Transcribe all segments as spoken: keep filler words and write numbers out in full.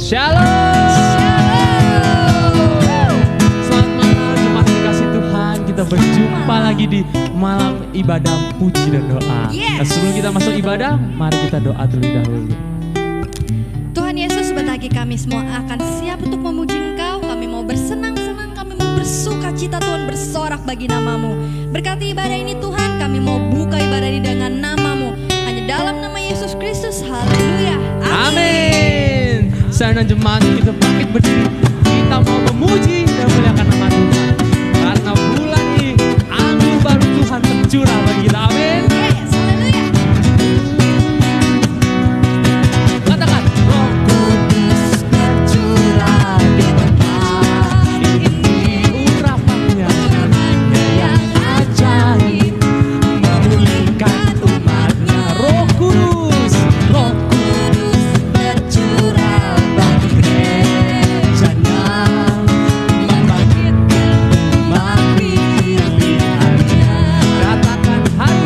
Shalom. Selamat malam jemaat dikasih Tuhan. Kita berjumpa lagi di malam ibadah puji dan doa. Yes. Nah, sebelum kita masuk ibadah, mari kita doa terlebih dahulu. Tuhan Yesus, sebentar lagi kami semua akan siap untuk memuji Engkau. Kami mau bersenang-senang, kami mau bersuka cita Tuhan, bersorak bagi nama-Mu. Berkati ibadah ini Tuhan, kami mau buka ibadah ini dengan nama-Mu. Hanya dalam nama Yesus Kristus, haleluya. Amin. Sarana jemaat kita bangkit berdiri. Kita mau memuji dan muliakan nama Tuhan. Karena bulan ini anugerah baru Tuhan tercurah bagi kita. Amin. Yes, haleluya. Katakan, Roh Kudus tercurah di tempat ini. Urapannya yang ajaib memulihkan umatnya. Roh Kudus, Roh Kudus tercurah bagi gerejanya, membangkitkan umat pilihannya. Katakan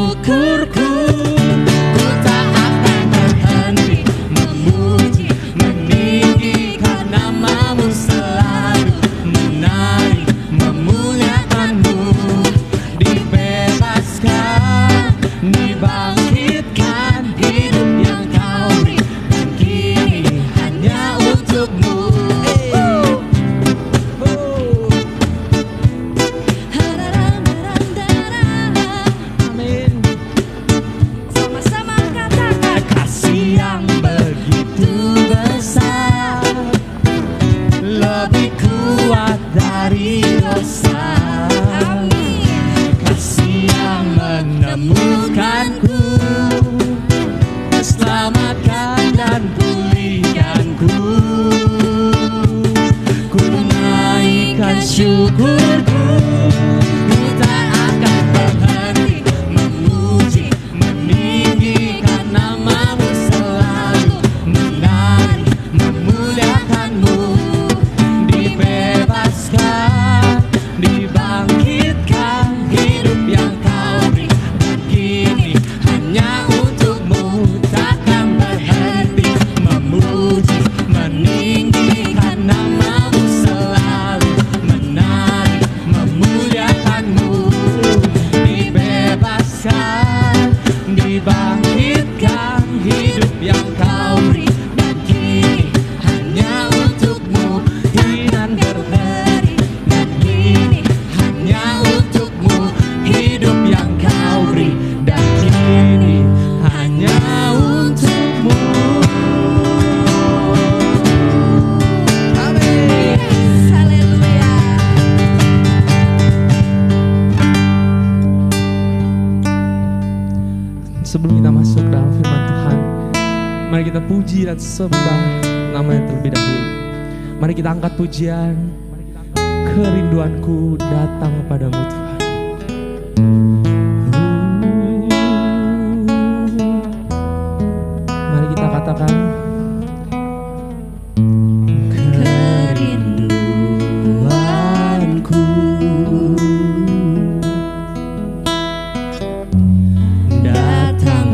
syukurku. Ku tak akan berhenti memuji, meninggikan namamu, selalu menari, memuliakanmu. Dibebaskan, dibangkitkan, hidup yang kau beri, dan kini hanya untukmu. Amin. Sama-sama katakan, Kasih yang begitu besar, lebih kuat dari dosa. amin. Kasih yang menemukanku, selamatkan dan pulihkanku. Ku naikkan syukurku. Ku tak akan berhenti memuji, meninggikan namamu, selalu menari, memuliakanmu. Dibebaskan, dibangkitkan, hidup yang kau beri, dan kini hanya untukmu. Takkan berhenti memuji, meninggikan namamu, selalu menari, memuliakanmu. Dibebaskan, dibangkitkan, hidup yang kau beri, dan kini hanya untukmu. Hinan berberi, dan kini hanya untukmu. Hidup yang kau beri, dan kini hanya untukmu. Amin. Haleluya. Sebelum kita masuk dalam firman Tuhan, mari kita puji dan sembah namanya terlebih dahulu. Mari kita angkat pujian. Kerinduanku datang kepadamu Tuhan. Mari kita katakan, kerinduanku datang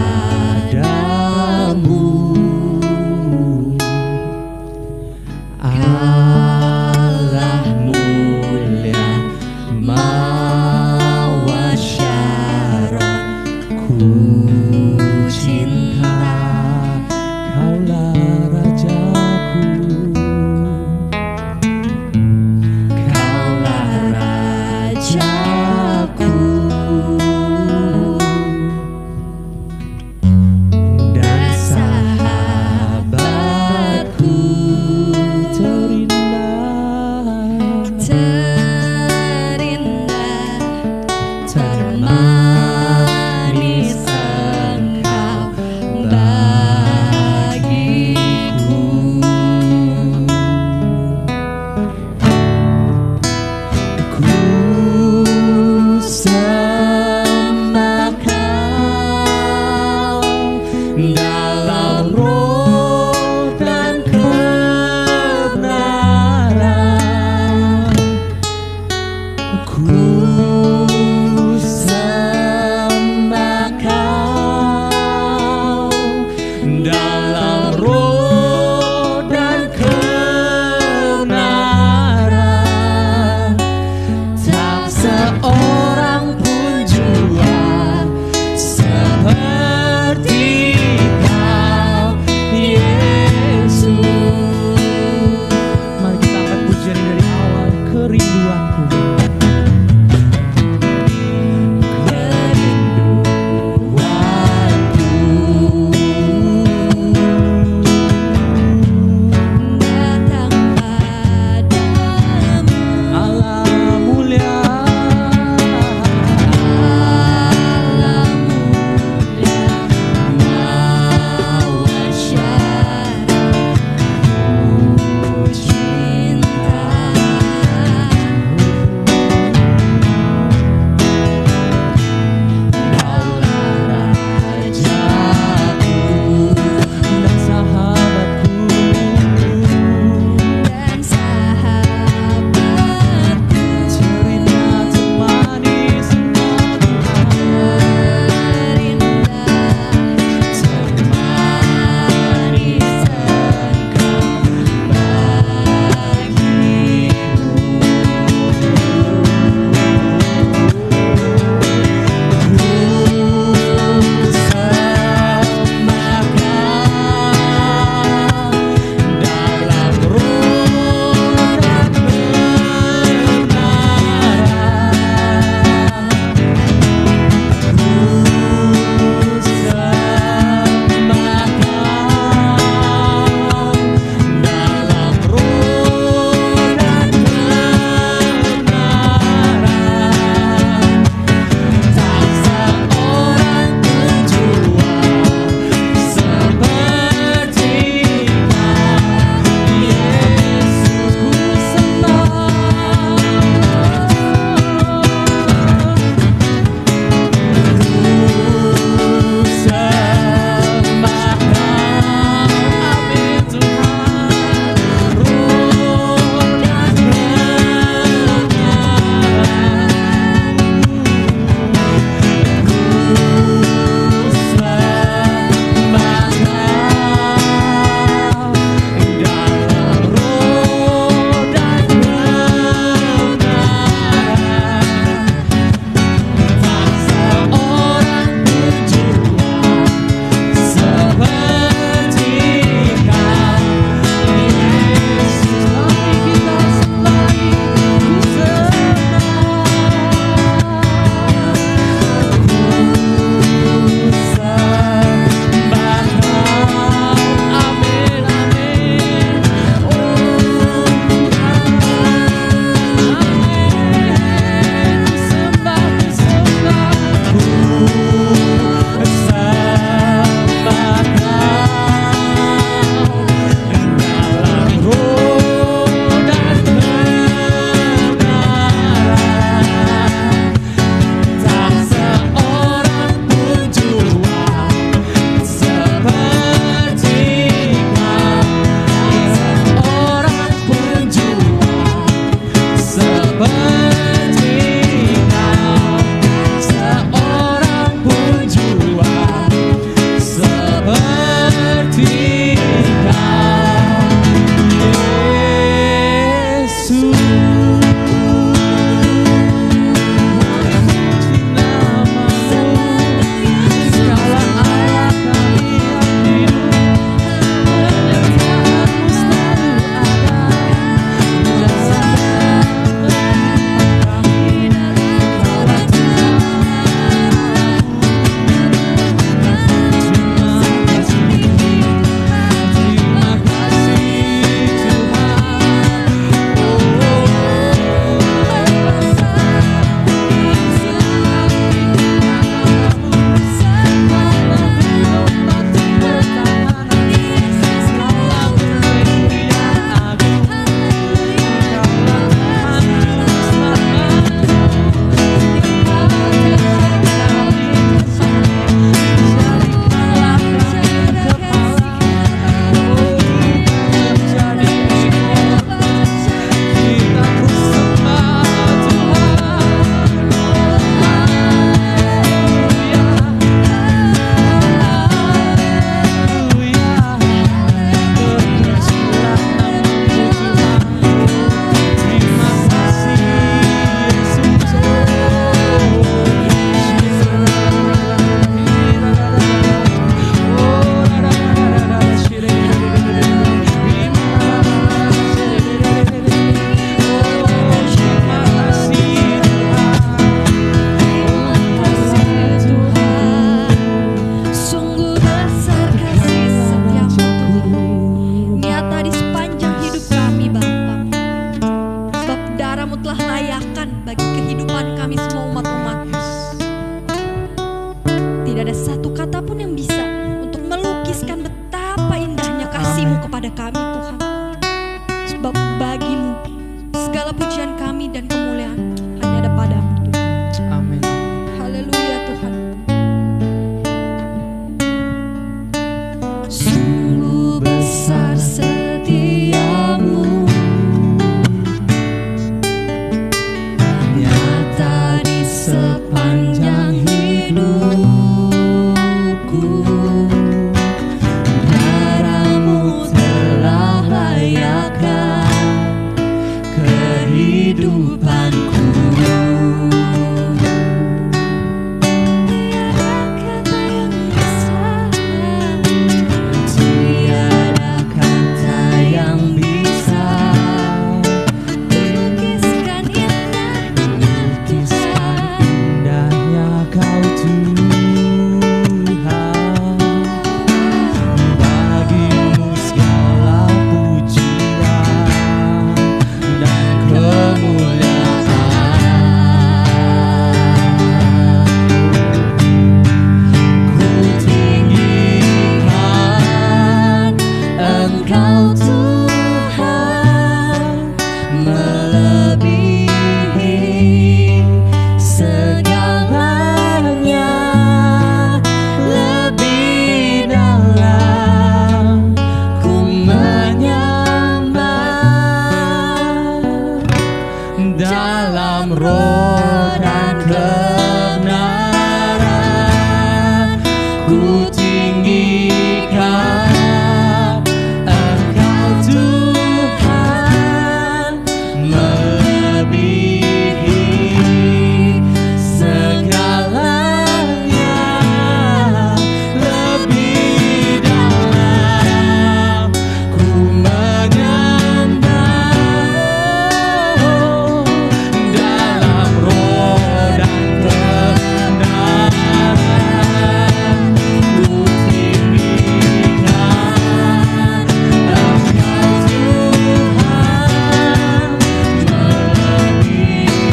padamu, Allah mulia mawasyaron. Ku cinta, Kaulah Rajaku, Kaulah Rajaku, dan sahabatku terindah, Terindah, termanis Engkau bagiku. Ku sembah Kau dalam roh dan kebenaran. Ku sembah Kau dalam roh dan kebenaran. Tak seorang pun jua seperti Kau, Yesus. Mari kita angkat pujian dari awal. Kerinduanku, datang padamu, Allah mulia, Allah mulia mawasyaron. Ku cinta, layakan bagi kehidupan kami semua umat-umat. Tidak ada satu kata pun yang bisa untuk melukiskan betapa indahnya kasih-Mu kepada kami Tuhan. Sebab bagi-Mu segala pujian kami dan kemuliaan hanya ada pada-Mu Tuhan. Amin. Haleluya Tuhan. Sungguh besar setiamu, nyata di sepanjang hidupku. Darah-Mu telah layakkan kehidupanku. Tiada kata yang bisa melukiskan indahnya Tuhan. Indahnya Kau Tuhan, bagi-Mu segala pujian dan kemuliaan. Ku tinggikan Engkau Tuhan, melebihi segalanya, lebih dalam ku menyembah dalam roh dan kebenaran. Ku tinggikan Engkau Tuhan, melebihi segalanya, lebih dalam ku menyembah dalam roh dan kebenaran. Ku tinggikan Engkau Tuhan, melebihi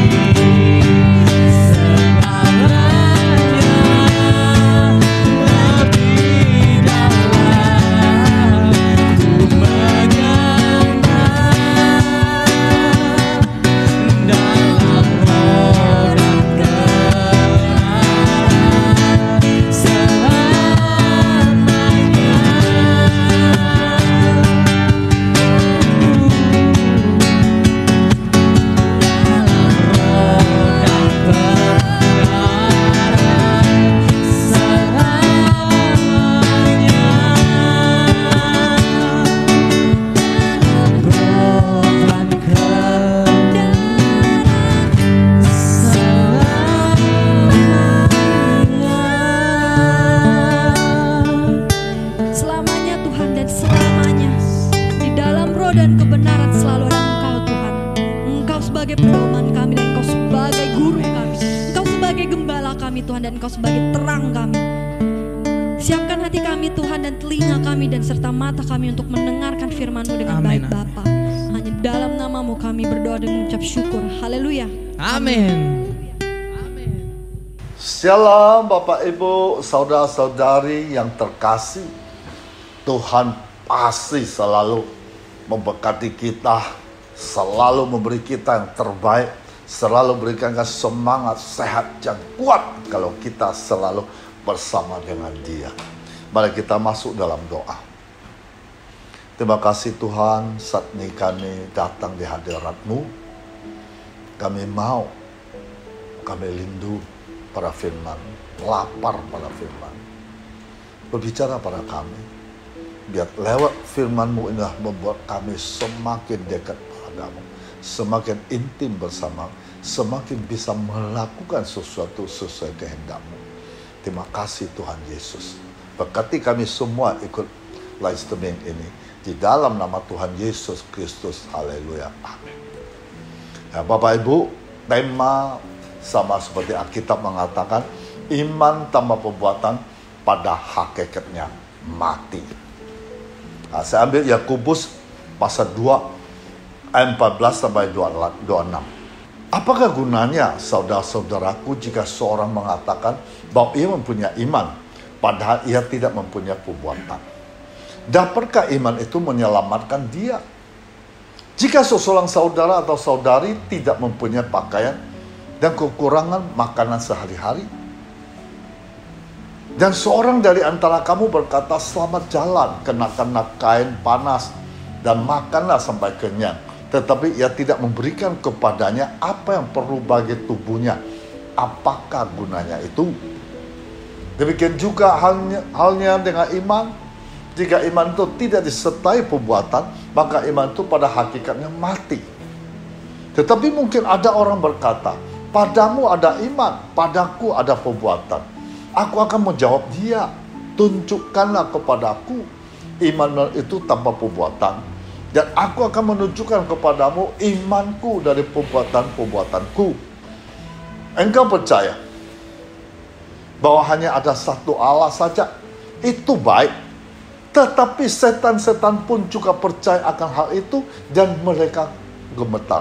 segalanya, lebih dalam ku menyembah dalam roh dan kebenaran selamanya. Selamanya Tuhan dan selamanya di dalam roh dan kebenaran selalu ada Engkau Tuhan. Engkau sebagai pedoman kami dan Engkau sebagai guru kami. Engkau sebagai gembala kami Tuhan dan Engkau sebagai terang kami. Siapkan hati kami Tuhan dan telinga kami dan serta mata kami untuk mendengarkan firman-Mu dengan Amin. baik Bapa. Hanya dalam nama-Mu kami berdoa dan mengucap syukur. Haleluya. Amin. Shalom Bapak Ibu, saudara-saudari yang terkasih. Tuhan pasti selalu memberkati kita, selalu memberi kita yang terbaik, selalu berikan semangat, sehat, yang kuat kalau kita selalu bersama dengan Dia. Mari kita masuk dalam doa. Terima kasih Tuhan, saat ini kami datang di hadirat-Mu. Kami mau, kami rindu pada firman, lapar pada firman. Berbicara pada kami. Biar lewat firman-Mu inilah membuat kami semakin dekat padamu, semakin intim bersama, semakin bisa melakukan sesuatu sesuai kehendak-Mu. Terima kasih Tuhan Yesus. Berkati kami semua ikut live streaming ini. Di dalam nama Tuhan Yesus Kristus. Haleluya. Amin. Ya, Bapak Ibu, tema sama seperti Alkitab mengatakan, iman tanpa perbuatan pada hakikatnya mati. Nah, saya ambil Yakobus pasal dua ayat empat belas sampai dua puluh enam. Apakah gunanya saudara-saudaraku jika seorang mengatakan bahwa ia mempunyai iman, padahal ia tidak mempunyai perbuatan? Dapatkah iman itu menyelamatkan dia? Jika seseorang saudara atau saudari tidak mempunyai pakaian dan kekurangan makanan sehari-hari, dan seorang dari antara kamu berkata, selamat jalan, kenakanlah kain panas dan makanlah sampai kenyang, tetapi ia tidak memberikan kepadanya apa yang perlu bagi tubuhnya, apakah gunanya itu? Demikian juga halnya, halnya dengan iman. Jika iman itu tidak disertai perbuatan, maka iman itu pada hakikatnya mati. Tetapi mungkin ada orang berkata, padamu ada iman, padaku ada perbuatan. Aku akan menjawab dia, tunjukkanlah kepadaku iman itu tanpa perbuatan, dan aku akan menunjukkan kepadamu imanku dari perbuatan-perbuatanku. Engkau percaya bahwa hanya ada satu Allah saja, itu baik. Tetapi setan-setan pun juga percaya akan hal itu dan mereka gemetar.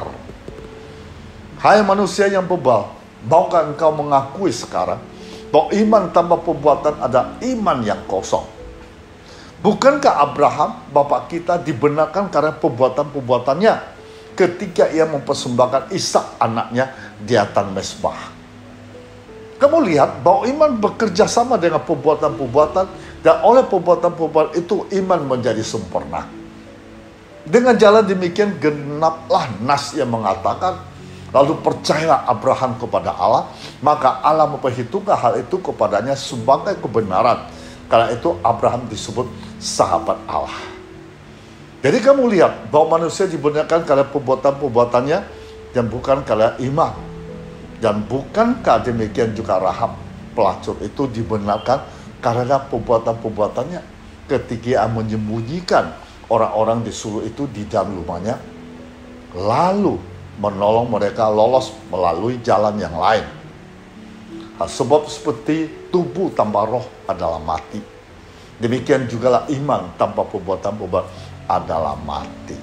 Hai manusia yang bebal, maukah engkau mengakui sekarang bahwa iman tanpa perbuatan adalah iman yang kosong? Bukankah Abraham, bapak kita, dibenarkan karena perbuatan-perbuatannya ketika ia mempersembahkan Ishak anaknya di atas mezbah? Kamu lihat bahwa iman bekerja sama dengan perbuatan-perbuatan, dan oleh perbuatan-perbuatan itu iman menjadi sempurna. Dengan jalan demikian genaplah nas yang mengatakan, lalu percayalah Abraham kepada Allah, maka Allah memperhitungkan hal itu kepadanya sebagai kebenaran. Karena itu Abraham disebut sahabat Allah. Jadi kamu lihat bahwa manusia dibenarkan karena perbuatan-perbuatannya dan bukan karena iman. Dan bukankah demikian juga Rahab pelacur itu dibenarkan karena perbuatan-perbuatannya ketika ia menyembunyikan orang-orang di Suluh itu di dalam rumahnya, lalu menolong mereka lolos melalui jalan yang lain. Nah, sebab seperti tubuh tanpa roh adalah mati, demikian jugalah iman tanpa perbuatan-perbuatan adalah mati.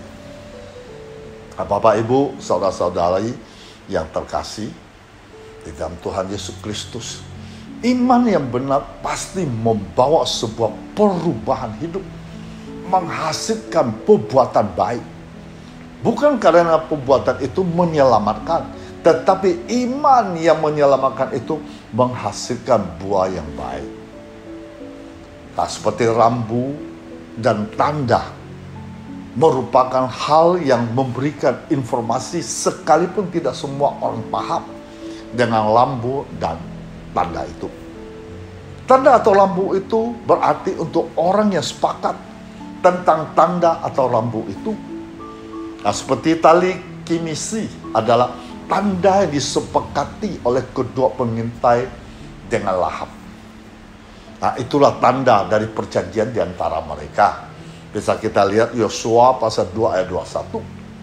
Nah, Bapak, Ibu, saudara-saudari yang terkasih di dalam Tuhan Yesus Kristus, iman yang benar pasti membawa sebuah perubahan hidup, menghasilkan perbuatan baik. Bukan karena perbuatan itu menyelamatkan, tetapi iman yang menyelamatkan itu menghasilkan buah yang baik. Nah, seperti rambu dan tanda merupakan hal yang memberikan informasi sekalipun tidak semua orang paham dengan lampu dan tanda itu. Tanda atau lampu itu berarti untuk orang yang sepakat tentang tanda atau lampu itu. Nah, seperti tali kimisi adalah tanda yang disepakati oleh kedua pengintai dengan Lahab. Nah, itulah tanda dari perjanjian di antara mereka. Bisa kita lihat Yosua pasal dua ayat dua puluh satu.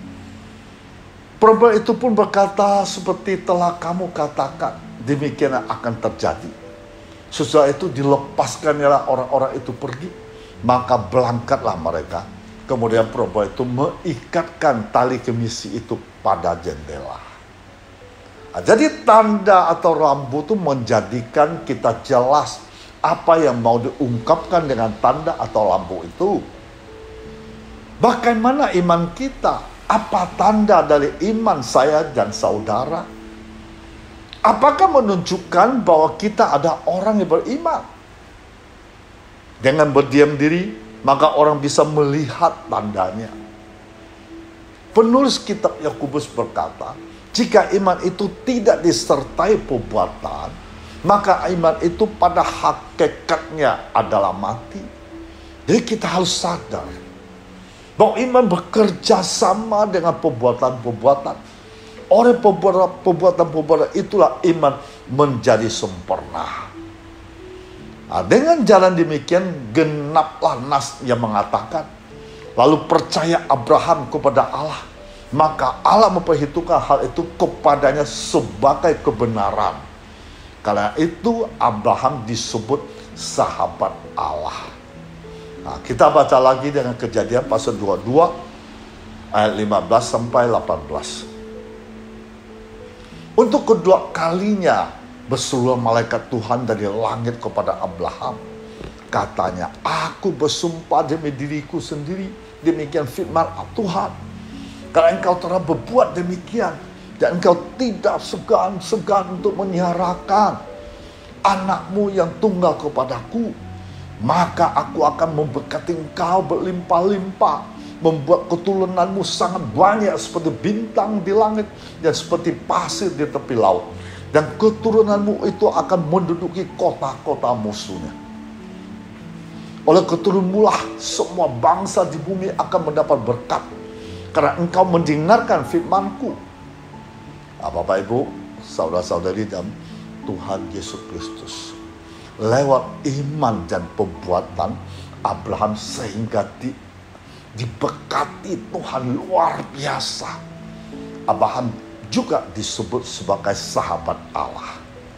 Perempuan itu pun berkata, seperti telah kamu katakan, demikian akan terjadi. Sesudah itu dilepaskannya orang-orang itu pergi, maka berangkatlah mereka. Kemudian perempuan itu mengikatkan tali kemisi itu pada jendela. Nah, jadi tanda atau rambu itu menjadikan kita jelas apa yang mau diungkapkan dengan tanda atau lampu itu. Bagaimana iman kita? Apa tanda dari iman saya dan saudara? Apakah menunjukkan bahwa kita ada orang yang beriman? Dengan berdiam diri, maka orang bisa melihat tandanya. Penulis kitab Yakobus berkata, jika iman itu tidak disertai perbuatan, maka iman itu pada hakikatnya adalah mati. Jadi kita harus sadar bahwa iman bekerja sama dengan perbuatan-perbuatan. Oleh perbuatan-perbuatan itulah iman menjadi sempurna. Nah, dengan jalan demikian genaplah nas yang mengatakan, lalu percaya Abraham kepada Allah, maka Allah memperhitungkan hal itu kepadanya sebagai kebenaran. Karena itu Abraham disebut sahabat Allah. Nah, kita baca lagi dengan Kejadian pasal dua puluh dua ayat lima belas sampai delapan belas. Untuk kedua kalinya berseru malaikat Tuhan dari langit kepada Abraham. Katanya, aku bersumpah demi diriku sendiri, demikian firman Tuhan. Karena engkau telah berbuat demikian, dan engkau tidak segan-segan untuk menyerahkan anakmu yang tunggal kepadaku, maka aku akan memberkati engkau berlimpah-limpah, membuat keturunanmu sangat banyak seperti bintang di langit dan seperti pasir di tepi laut. Dan keturunanmu itu akan menduduki kota-kota musuhnya. Oleh keturunanmu lah semua bangsa di bumi akan mendapat berkat, karena engkau mendengarkan firmanku. Bapak Ibu, saudara-saudari dan Tuhan Yesus Kristus, lewat iman dan perbuatan Abraham sehingga di, diberkati Tuhan luar biasa. Abraham juga disebut sebagai sahabat Allah.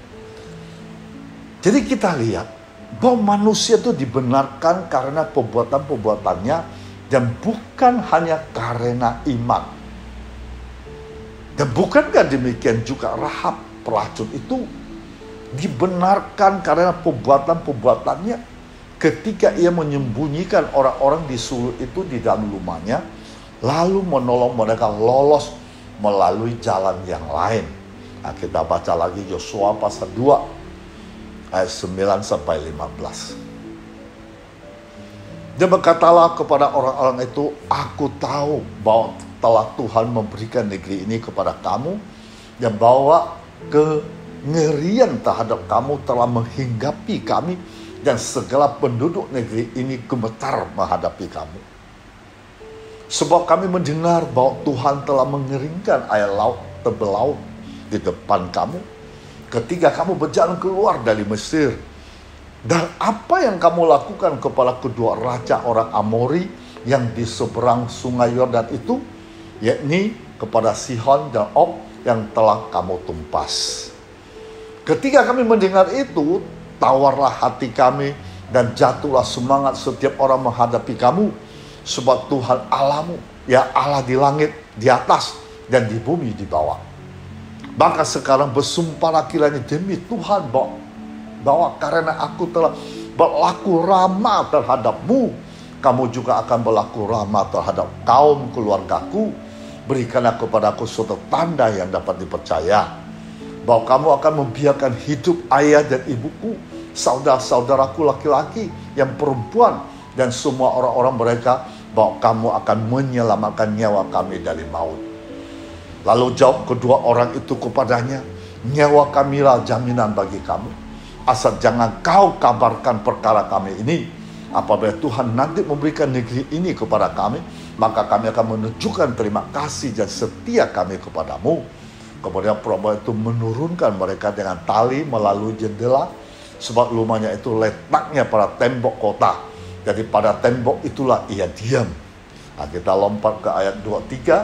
Jadi kita lihat bahwa manusia itu dibenarkan karena perbuatan-perbuatannya dan bukan hanya karena iman. Dan bukankah demikian juga Rahab pelacur itu dibenarkan karena perbuatan-perbuatannya ketika ia menyembunyikan orang-orang di Sulu itu di dalam rumahnya, lalu menolong mereka lolos melalui jalan yang lain. Nah, kita baca lagi Yosua pasal dua ayat sembilan sampai lima belas. Dia berkatalah kepada orang-orang itu, aku tahu bahwa telah Tuhan memberikan negeri ini kepada kamu, dan bahwa kengerian terhadap kamu telah menghinggapi kami, dan segala penduduk negeri ini gemetar menghadapi kamu. Sebab kami mendengar bahwa Tuhan telah mengeringkan air laut terbelau di depan kamu ketika kamu berjalan keluar dari Mesir. Dan apa yang kamu lakukan kepada kedua raja orang Amori yang di seberang sungai Yordan itu, yakni kepada Sihon dan Og yang telah kamu tumpas. Ketika kami mendengar itu, tawarlah hati kami dan jatuhlah semangat setiap orang menghadapi kamu. Sebab Tuhan Allahmu, ya Allah di langit, di atas, dan di bumi di bawah. Maka sekarang bersumpahlah kiranya demi Tuhan bahwa, bahwa karena aku telah berlaku ramah terhadapmu, kamu juga akan berlaku ramah terhadap kaum keluargaku. Berikanlah kepadaku suatu tanda yang dapat dipercaya, bahwa kamu akan membiarkan hidup ayah dan ibuku, saudara-saudaraku laki-laki yang perempuan, dan semua orang-orang mereka, bahwa kamu akan menyelamatkan nyawa kami dari maut. Lalu jawab kedua orang itu kepadanya, nyawa kamilah jaminan bagi kamu. Asal jangan kau kabarkan perkara kami ini. Apabila Tuhan nanti memberikan negeri ini kepada kami, maka kami akan menunjukkan terima kasih dan setia kami kepadamu. Kemudian perempuan itu menurunkan mereka dengan tali melalui jendela, sebab rumahnya itu letaknya pada tembok kota. Jadi pada tembok itulah ia diam. Nah, kita lompat ke ayat dua puluh tiga.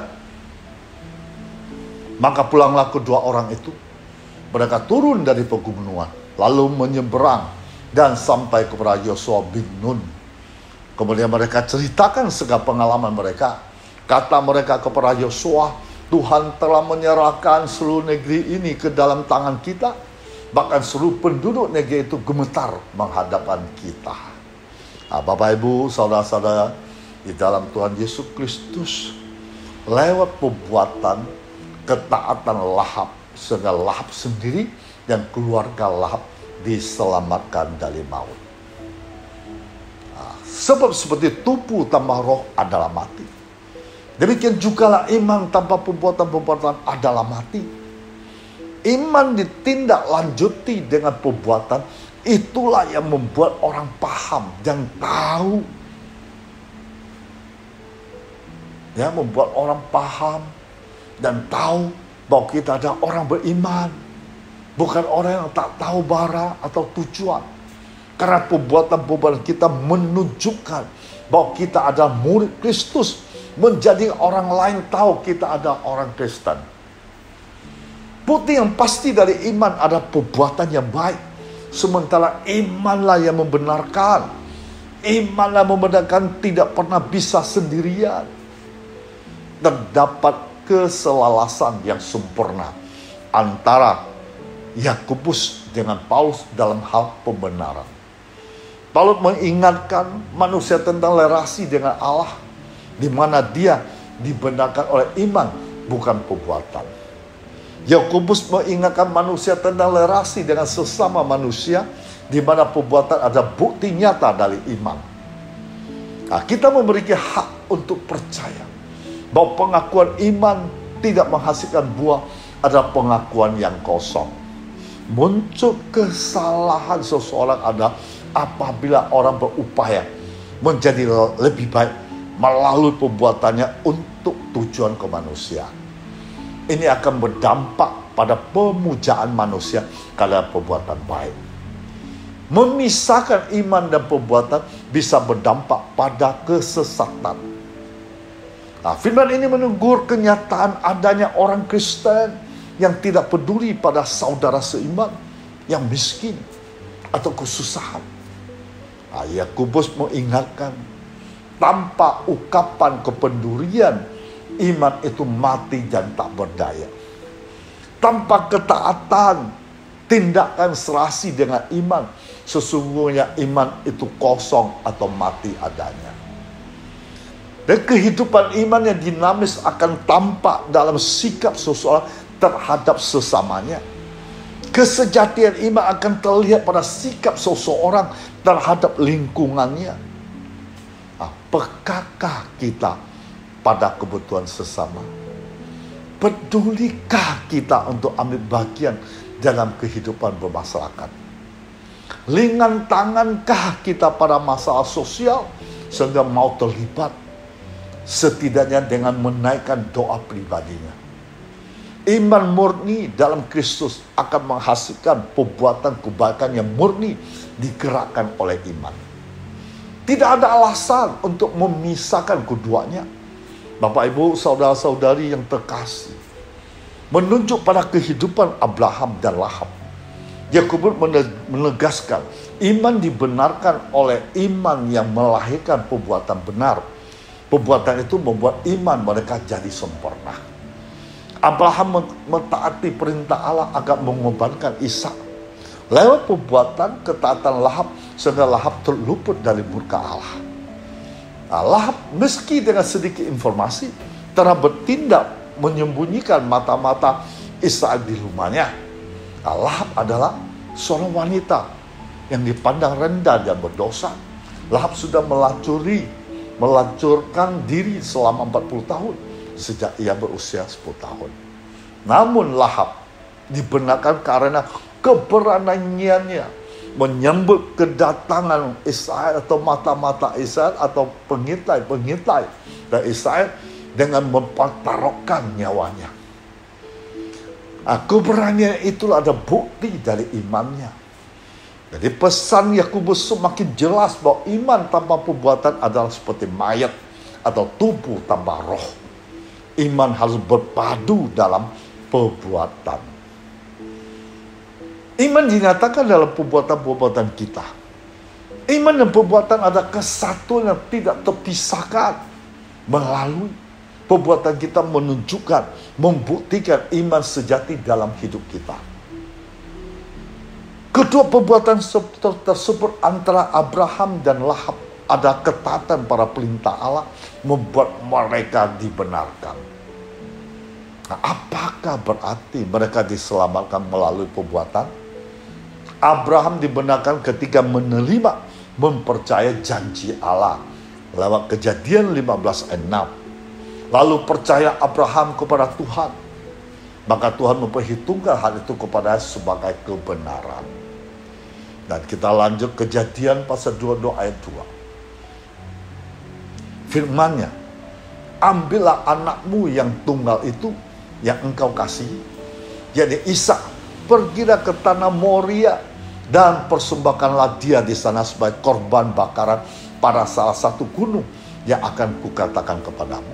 Maka pulanglah kedua orang itu. Mereka turun dari pegunungan, lalu menyeberang dan sampai kepada Yosua bin Nun. Kemudian mereka ceritakan segala pengalaman mereka. Kata mereka kepada Yosua, Tuhan telah menyerahkan seluruh negeri ini ke dalam tangan kita. Bahkan seluruh penduduk negeri itu gemetar menghadapan kita. Nah, Bapak Ibu, saudara-saudara di dalam Tuhan Yesus Kristus, lewat perbuatan ketaatan Lahab, sehingga Lahab sendiri dan keluarga Lahab diselamatkan dari maut. Nah, sebab seperti tubuh tanpa roh adalah mati, demikian jugalah iman tanpa perbuatan-perbuatan adalah mati. Iman ditindaklanjuti dengan perbuatan, itulah yang membuat orang paham dan tahu. Ya, membuat orang paham dan tahu bahwa kita ada orang beriman, bukan orang yang tak tahu bara atau tujuan. Karena perbuatan-perbuatan kita menunjukkan bahwa kita ada murid Kristus, menjadi orang lain tahu kita ada orang Kristen. Bukti yang pasti dari iman ada perbuatan yang baik. Sementara imanlah yang membenarkan. Imanlah membenarkan tidak pernah bisa sendirian. Terdapat keselarasan yang sempurna antara Yakobus dengan Paulus dalam hal pembenaran. Paulus mengingatkan manusia tentang relasi dengan Allah, di mana dia dibenarkan oleh iman, bukan perbuatan. Yakobus mengingatkan manusia tentang relasi dengan sesama manusia, di mana perbuatan ada bukti nyata dari iman. Nah, kita memiliki hak untuk percaya bahwa pengakuan iman tidak menghasilkan buah adalah pengakuan yang kosong. Muncul kesalahan seseorang adalah apabila orang berupaya menjadi lebih baik melalui perbuatannya untuk tujuan kemanusiaan. Ini akan berdampak pada pemujaan manusia karena perbuatan baik. Memisahkan iman dan perbuatan bisa berdampak pada kesesatan. Nah, firman ini menegur kenyataan adanya orang Kristen yang tidak peduli pada saudara seiman yang miskin atau kesusahan. Nah, Yakobus mengingatkan, tanpa ungkapan kepedulian, iman itu mati dan tak berdaya. Tanpa ketaatan, tindakan serasi dengan iman, sesungguhnya iman itu kosong atau mati adanya. Dan kehidupan iman yang dinamis akan tampak dalam sikap seseorang terhadap sesamanya. Kesejatian iman akan terlihat pada sikap seseorang terhadap lingkungannya. Nah, pekakah kita pada kebutuhan sesama? Pedulikah kita untuk ambil bagian dalam kehidupan bermasyarakat? Ringan tangankah kita pada masalah sosial sehingga mau terlibat, setidaknya dengan menaikkan doa pribadinya? Iman murni dalam Kristus akan menghasilkan perbuatan kebaikan yang murni digerakkan oleh iman. Tidak ada alasan untuk memisahkan keduanya. Bapak, Ibu, saudara-saudari yang terkasih, menunjuk pada kehidupan Abraham dan Lahab, Yakobus menegaskan iman dibenarkan oleh iman yang melahirkan perbuatan benar. Perbuatan itu membuat iman mereka jadi sempurna. Abraham mentaati perintah Allah agar mengorbankan Ishak. Lewat perbuatan ketaatan Lahab, sehingga Lahab terluput dari murka Allah. Nah, Lahab meski dengan sedikit informasi telah bertindak menyembunyikan mata-mata Ishak di rumahnya. Nah, Lahab adalah seorang wanita yang dipandang rendah dan berdosa. Lahab sudah melacuri, melacurkan diri selama empat puluh tahun sejak ia berusia sepuluh tahun. Namun Lahab dibenarkan karena keberaniannya menyambut kedatangan Israel atau mata-mata Israel atau pengintai-pengintai dan Israel dengan mempertaruhkan nyawanya. Nah, keberanian itulah ada bukti dari imannya. Jadi pesan Yakobus semakin jelas bahwa iman tanpa perbuatan adalah seperti mayat atau tubuh tanpa roh. Iman harus berpadu dalam perbuatan. Iman dinyatakan dalam perbuatan-perbuatan kita. Iman dan perbuatan ada kesatuan yang tidak terpisahkan. Melalui perbuatan kita menunjukkan, membuktikan iman sejati dalam hidup kita. Kedua perbuatan tersebut antara Abraham dan Lahab ada ketaatan para perintah Allah membuat mereka dibenarkan. Nah, apakah berarti mereka diselamatkan melalui perbuatan? Abraham dibenarkan ketika menerima, mempercayai janji Allah lewat Kejadian lima belas ayat enam. Lalu percaya Abraham kepada Tuhan, maka Tuhan memperhitungkan hal itu kepada sebagai kebenaran. Dan kita lanjut Kejadian pasal dua puluh dua ayat dua. Firman-Nya, ambillah anakmu yang tunggal itu, yang engkau kasihi, jadi Ishak, pergilah ke tanah Moria dan persembahkanlah dia di sana sebagai korban bakaran pada salah satu gunung yang akan kukatakan kepadamu.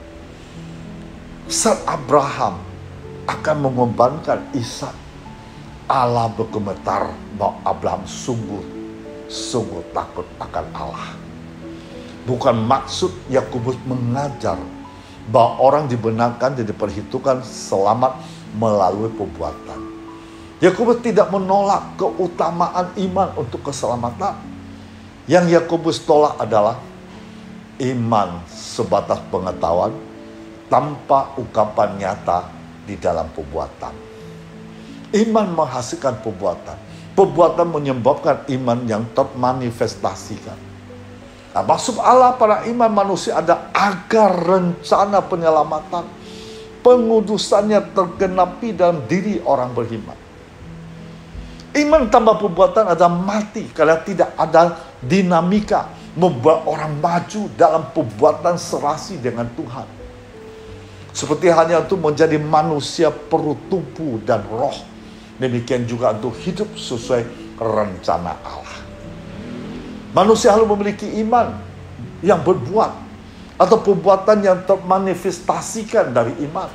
Saat Abraham akan mengorbankan Ishak, Allah berkomentar bahwa Abraham sungguh sungguh takut akan Allah. Bukan maksud Yakobus mengajar bahwa orang dibenarkan dan diperhitungkan selamat melalui perbuatan. Yakobus tidak menolak keutamaan iman untuk keselamatan. Yang Yakobus tolak adalah iman sebatas pengetahuan tanpa ungkapan nyata di dalam perbuatan. Iman menghasilkan perbuatan. Perbuatan menyebabkan iman yang termanifestasikan. Nah, maksud Allah pada iman manusia ada agar rencana penyelamatan, pengudusannya tergenapi dalam diri orang beriman. Iman tanpa perbuatan adalah mati karena tidak ada dinamika membuat orang maju dalam perbuatan serasi dengan Tuhan. Seperti hanya untuk menjadi manusia perlu tubuh dan roh. Demikian juga untuk hidup sesuai rencana Allah. Manusia harus memiliki iman yang berbuat atau perbuatan yang termanifestasikan dari iman.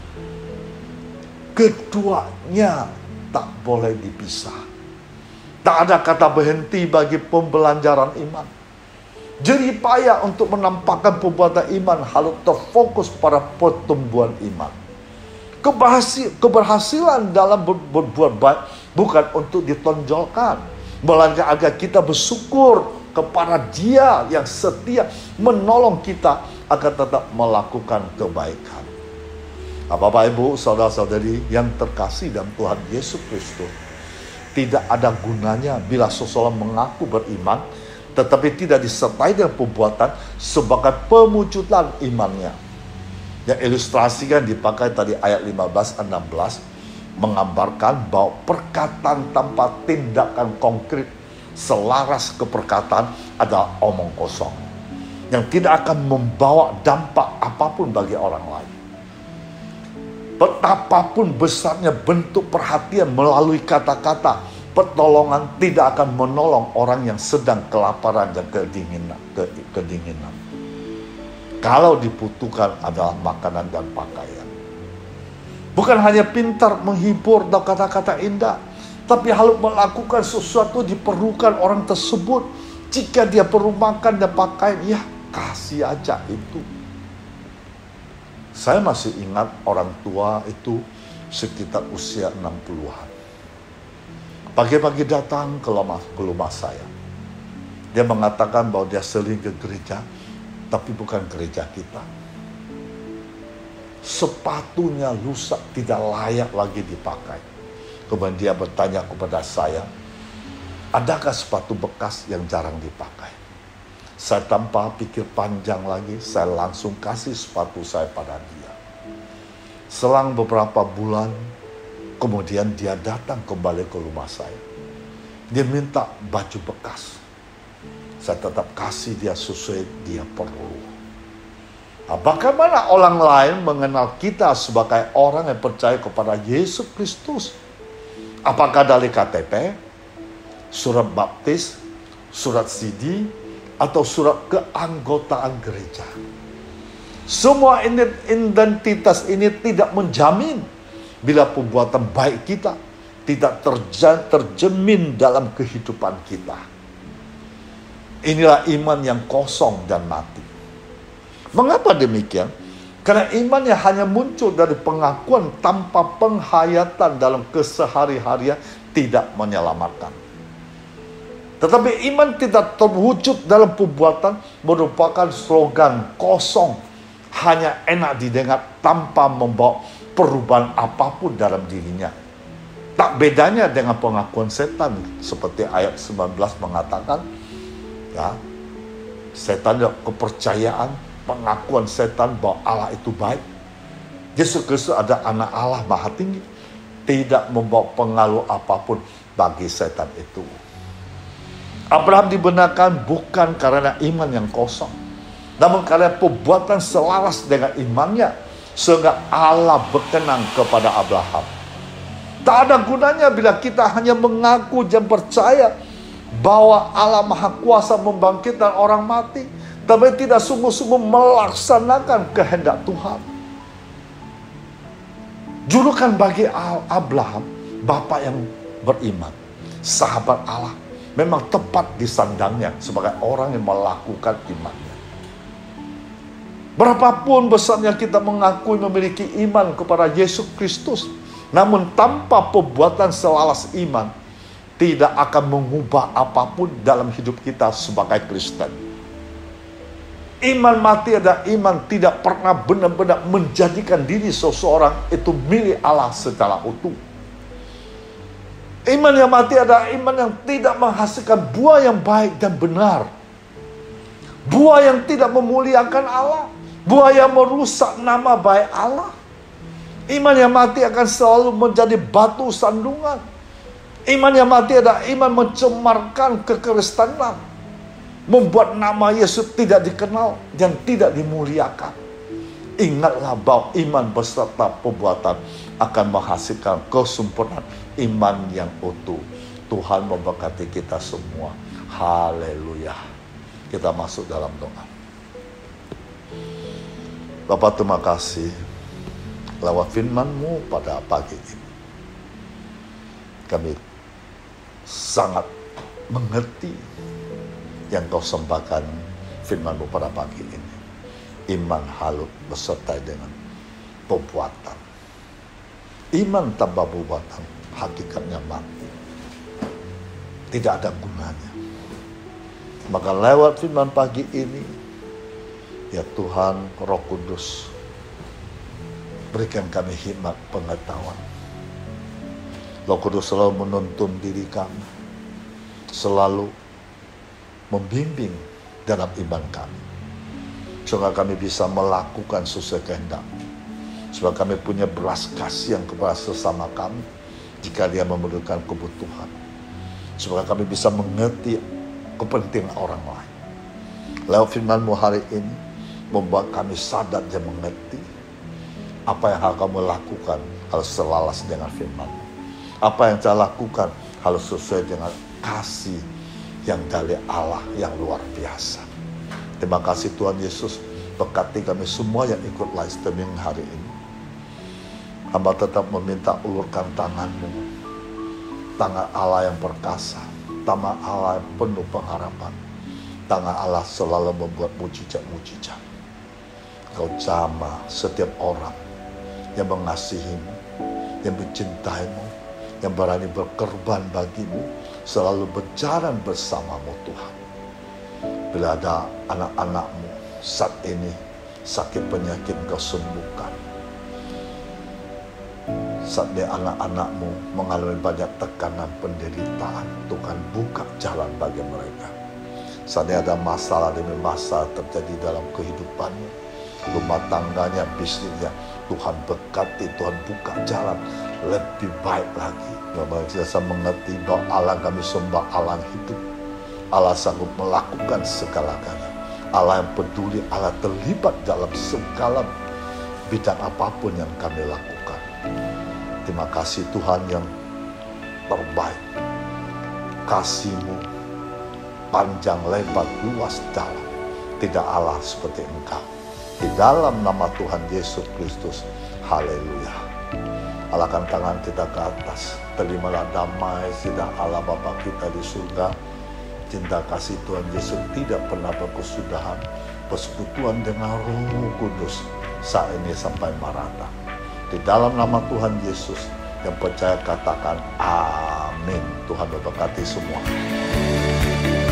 Keduanya tak boleh dipisah. Tak ada kata berhenti bagi pembelajaran iman. Jerih payah untuk menampakkan perbuatan iman harus terfokus pada pertumbuhan iman. Keberhasil, keberhasilan dalam ber, berbuat baik bukan untuk ditonjolkan, melainkan agar kita bersyukur kepada Dia yang setia menolong kita agar tetap melakukan kebaikan. Bapak, Ibu, saudara-saudari yang terkasih dalam Tuhan Yesus Kristus, tidak ada gunanya bila seseorang mengaku beriman tetapi tidak disertai dengan perbuatan sebagai pewujudan imannya. Yang ilustrasikan dipakai tadi ayat lima belas enam belas menggambarkan bahwa perkataan tanpa tindakan konkret selaras ke perkataan adalah omong kosong yang tidak akan membawa dampak apapun bagi orang lain. Betapapun besarnya bentuk perhatian melalui kata-kata, pertolongan tidak akan menolong orang yang sedang kelaparan dan kedinginan. kedinginan. Kalau dibutuhkan adalah makanan dan pakaian. Bukan hanya pintar menghibur atau kata-kata indah, tapi harus melakukan sesuatu diperlukan orang tersebut. Jika dia perlu makan dan pakaian, ya kasih aja itu. Saya masih ingat orang tua itu sekitar usia enam puluhan. Pagi-pagi datang ke rumah, ke rumah saya. Dia mengatakan bahwa dia sering ke gereja, tapi bukan gereja kita. Sepatunya rusak, tidak layak lagi dipakai. Kemudian dia bertanya kepada saya, adakah sepatu bekas yang jarang dipakai? Saya tanpa pikir panjang lagi, saya langsung kasih sepatu saya pada dia. Selang beberapa bulan, kemudian dia datang kembali ke rumah saya. Dia minta baju bekas. Saya tetap kasih dia sesuai dia perlu. Nah, bagaimana orang lain mengenal kita sebagai orang yang percaya kepada Yesus Kristus? Apakah dari K T P, surat baptis, surat C D, atau surat keanggotaan gereja? Semua identitas ini tidak menjamin bila perbuatan baik kita tidak terjamin dalam kehidupan kita. Inilah iman yang kosong dan mati. Mengapa demikian? Karena iman yang hanya muncul dari pengakuan tanpa penghayatan dalam kesehari-harian tidak menyelamatkan. Tetapi iman tidak terwujud dalam perbuatan merupakan slogan kosong, hanya enak didengar tanpa membawa perubahan apapun dalam dirinya. Tak bedanya dengan pengakuan setan, seperti ayat sembilan belas mengatakan, ya, setan adalah kepercayaan, pengakuan setan bahwa Allah itu baik. Yesus Kristus ada anak Allah Maha Tinggi, tidak membawa pengaruh apapun bagi setan itu. Abraham dibenarkan bukan karena iman yang kosong, namun karena perbuatan selaras dengan imannya, sehingga Allah berkenan kepada Abraham. Tak ada gunanya bila kita hanya mengaku dan percaya bahwa Allah Maha Kuasa membangkitkan orang mati, tapi tidak sungguh-sungguh melaksanakan kehendak Tuhan. Julukan bagi Abraham, Bapak yang beriman, sahabat Allah, memang tepat disandangnya sebagai orang yang melakukan imannya. Berapapun besarnya kita mengakui memiliki iman kepada Yesus Kristus, namun tanpa perbuatan selaras iman, tidak akan mengubah apapun dalam hidup kita sebagai Kristen. Iman mati adalah iman tidak pernah benar-benar menjadikan diri seseorang itu milik Allah secara utuh. Iman yang mati adalah iman yang tidak menghasilkan buah yang baik dan benar. Buah yang tidak memuliakan Allah. Buah yang merusak nama baik Allah. Iman yang mati akan selalu menjadi batu sandungan. Iman yang mati adalah iman mencemarkan kekristenan, membuat nama Yesus tidak dikenal dan tidak dimuliakan. Ingatlah bahwa iman beserta perbuatan akan menghasilkan kesempurnaan iman yang utuh. Tuhan memberkati kita semua. Haleluya. Kita masuk dalam doa. Bapa, terima kasih lewat firman-Mu pada pagi ini. Kami sangat mengerti yang Kau sampaikan firman-Mu pada pagi ini. Iman halut beserta dengan perbuatan. Iman tanpa perbuatan hakikatnya mati. Tidak ada gunanya. Maka lewat firman pagi ini, ya Tuhan Roh Kudus, berikan kami hikmat pengetahuan. Roh Kudus selalu menuntun diri kami, selalu membimbing dalam iman kami, sehingga kami bisa melakukan sesuai kehendak-Mu, supaya kami punya belas kasihan kepada sesama kami jika dia memerlukan kebutuhan, supaya kami bisa mengerti kepentingan orang lain. Lewat firman-Mu hari ini, membuat kami sadar dan mengerti apa yang harus kami lakukan harus selaras dengan firman-Mu. Apa yang saya lakukan harus sesuai dengan kasih yang dari Allah yang luar biasa. Terima kasih Tuhan Yesus, berkati kami semua yang ikut live streaming hari ini. Hamba tetap meminta ulurkan tangan-Mu, tangan Allah yang perkasa, tangan Allah yang penuh pengharapan, tangan Allah selalu membuat mujizat-mujizat. Kau jamah setiap orang yang mengasihi-Mu, yang mencintai-Mu, yang berani berkorban bagi-Mu, selalu berjalan bersama-Mu Tuhan. Bila ada anak-anak-Mu saat ini sakit penyakit, Kau sembuhkan. Saat dia anak-anak-Mu mengalami banyak tekanan penderitaan, Tuhan buka jalan bagi mereka. Saat dia ada masalah demi masalah terjadi dalam kehidupannya, rumah tangganya, bisnisnya, Tuhan berkati, Tuhan buka jalan lebih baik lagi. Bapak saya mengerti bahwa Allah kami sembah Allah hidup. Allah sanggup melakukan segala-galanya. Allah yang peduli, Allah terlibat dalam segala bidang apapun yang kami lakukan. Terima kasih Tuhan yang terbaik. Kasih-Mu panjang, lebar, luas, dalam. Tidak Allah seperti Engkau. Di dalam nama Tuhan Yesus Kristus. Haleluya. Alahkan tangan kita ke atas. Terimalah damai sidang Allah Bapa kita di surga. Cinta kasih Tuhan Yesus tidak pernah berkesudahan. Persekutuan dengan Roh Kudus saat ini sampai merata. Di dalam nama Tuhan Yesus yang percaya katakan amin. Tuhan memberkati semua.